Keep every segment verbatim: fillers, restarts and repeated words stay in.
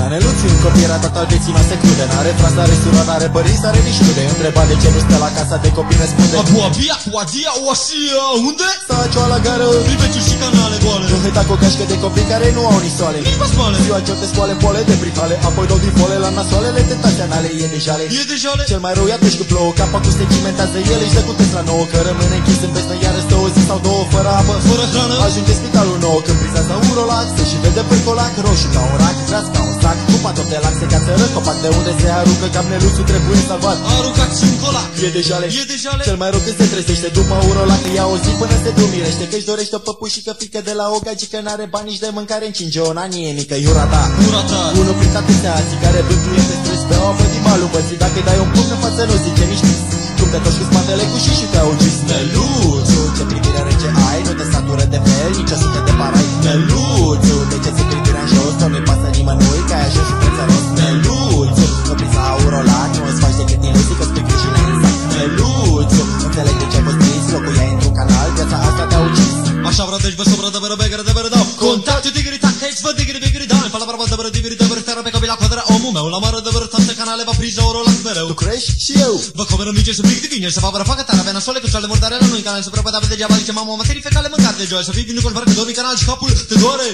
Neluțu, un copil ratat al vieții noastre crude. N-are frasa, are sură, n-are părinți, are nici rude. Întreba de ce nu stă la casa de copii, răspunde: Abu Abia, cu Adia, o Asia, unde? Stacio la gară, Riveciul și canale goale. nu uita cu o gașcă de copii care nu au nisoale. Nici basmale. Ziua ce te scoale pole de bricale, apoi dau din fole la nasoalele, tentația anale e de jale. E de jale. Cel mai rău e atunci când plouă, capa cu se cimentează, el își dă cu test la nouă, că rămâne închis în besnă, iară stă o zi sau două fără apă, fără hrană. Ajunge spitalul nou când prizează un rolax, și vede pe colac, roșu ca un rac, gras ca un sac, cu patop de lac, se cață răcopac de unde se aruncă, cam Neluțu trebuie salvat. Aruncat și un colac. E de jale. E de jale. Cel mai rău când se trezește după un rolac, ia o zi până se dumirește, că-și dorește o păpușică frică de la o gagică, n-are bani nici de mâncare, încinge o nanie mică, iura ta. Ura ta. Unul printre atâția alții care bântuie pe străzi pe o apă din malul bății, dacă îi dai un pumn în față nu zice nici pis. Cum te toși cu spatele cu și și te-au ucis. Neluțu, ce privire rece ai, nu te satură de fel, nici o sută de parai. Neluțu, de ce ți privirea în jos, nu-i pasă nimănui, că ai ajuns și preț rost. Neluțu, nu priza un rolac, nu îți faci decât ilusii, că-ți pui grijile în sac. Neluțu, înțeleg de ce vă striți, locuiai într-un canal, viața asta te-a ucis. Așa vreau deci vă sobră de bără begără de bără dau Contactul digri tac, aici vă digri digri dau Fala barba de bără digri de bără Teră pe copila quadra omul meu La mară de bără tante canale va priza oro la mereu Tu crești și eu. Vă comeră mice să pic divine Să facă facă tara Vena sole cu cele murdare la noi Canal să prăpăta pe degeaba Zice mamă materii fecale mâncare de joie Să fii vinu cu că dormi canal și capul te doare.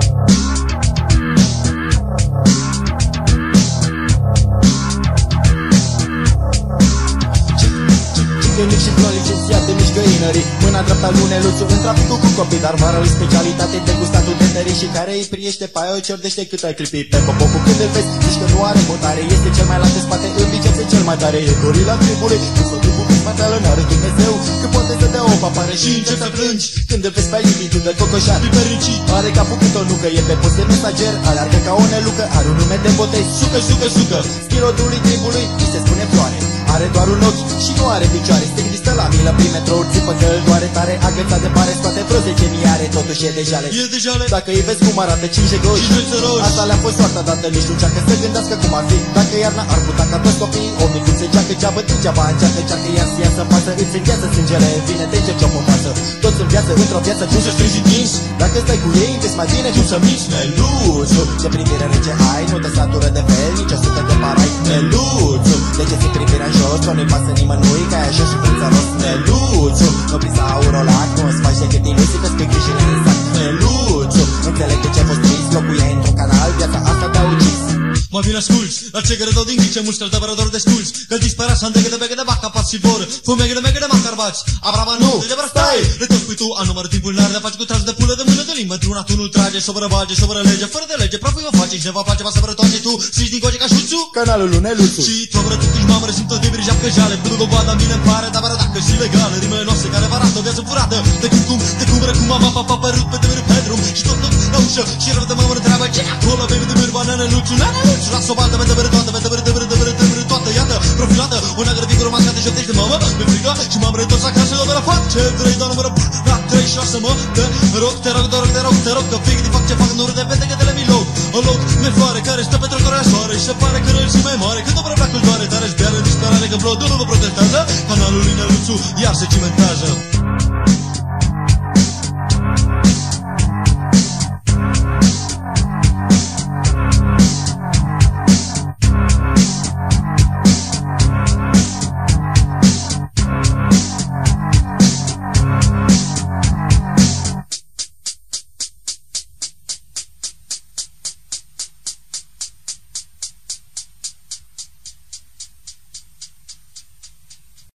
Mic și plon licențiat de mici găinării, mâna dreapta lui Neluțu în traficul cu copii, dar mara lui specialitate de gustatul de tării și care îi priește paia, o ciordește cât ai clipi pe popocul când îl vezi, zici că nu are mutare, este cel mai lat de spate, în biceps cel mai tare, e gorila tribului, cu sotul cu spatelă n-are Dumnezeu, că poate să dea o papare și începi să plângi, când îl vezi pe aici, tu de cocoșat, pipericii, are capul cât o nucă, e pe post de mesager, alargă ca o nelucă, are un nume de botei, sucă, sucă, sucă, schirotul tribului, îi se spune floare. Are doar un ochi și nu are picioare. Sting stă la milă prin metrouri, țipă că îl doare tare. Agățat de pare, scoate vreo zece mii are, totuși e de jale. E de jale. Dacă îi vezi cum arată cinci roși, asta le-a fost soarta dată, nici nu încearcă să gândească cum ar fi. Dacă iarna ar putea ca toți copiii, o micuță ceacă, ceabă, degeaba încearcă, ceacă, iar să iasă pasă, îți îngheață sângele, vine, te încerci o față. Toți în viață, într-o viață, cum să strângi dinți. Dacă stai cu ei, vezi mai bine cum să mici. Neluțu, ce privire rece ai, nu te satură de fel, nici o sută de parai. Neluțu, de ce ți privirea în jos, nu-i pasă nimănui, că ai ajuns și preț rost. Neluțu, nu priza un rolac, nu îți faci decât ilusii, că-ți pui grijile în sac. Neluțu, înțeleg de ce fost trist, locuiai într-un canal, viața asta te-a ucis. Mă vin asculți, la ce grădău din ghice, mulți căltăvărădor de sculți, că-l dispărea să îndegă de begă de vaca, pas și vor, fumegă de megă de macarbaci, abraba nu, de debra stai, le tot spui tu, a număr timpul n-ar de faci cu tras de pulă de mână de limbă, într-una tu nu-l trage, sobră bage, sobră lege, fără de lege, propui mă face, ne va face, va să vrătoace tu, strici din goge ca șuțu, canalul lui Neluțu. Și tu vră tu ești mamă, resim tot de brijap că jale, până o boada mine îmi pare, dar dacă și legală, rimele noastre care vă arată o viață furată, de cum cum, de cum răcum mama papa părut pe de pe drum, și tot tot la ușă, și rău de mamă întreabă ce acolo, baby de bârba, Neluțu, Neluțu, las o baltă, de toată, de bără, de bără, de bără, de bără, toată, iată, profilată, o neagră figură mascată, joctești de mamă, pe frică, și m-am retors acasă, la mără, fac ce vrei, doar numără, la trei și șase, mă, te rog, te rog, te rog, te rog, te rog, că fig, de fac ce fac, nu râde, vede că de le milog, o loc, de floare, care stă pe trocoarea soare, și se pare că răl și mai mare, când o vră blacul doare, dar își beară în disperare, că blodul nu vă protestează, canalul lui Neluțu, iar se cimentează.